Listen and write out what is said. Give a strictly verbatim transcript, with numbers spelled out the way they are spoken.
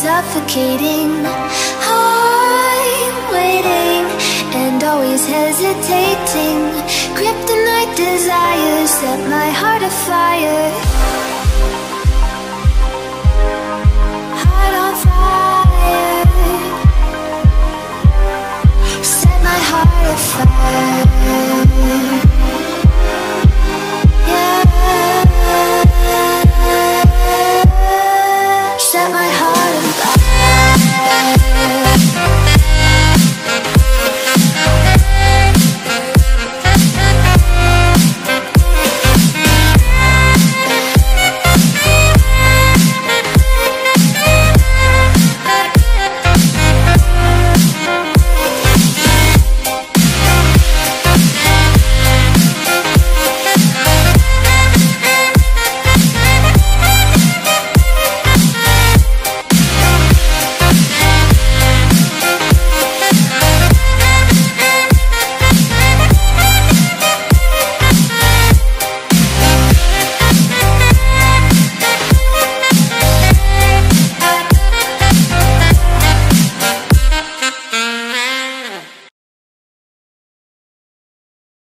suffocating. I'm waiting and always hesitating. Kryptonite desires set my heart afire. Heart on fire. Set my heart afire.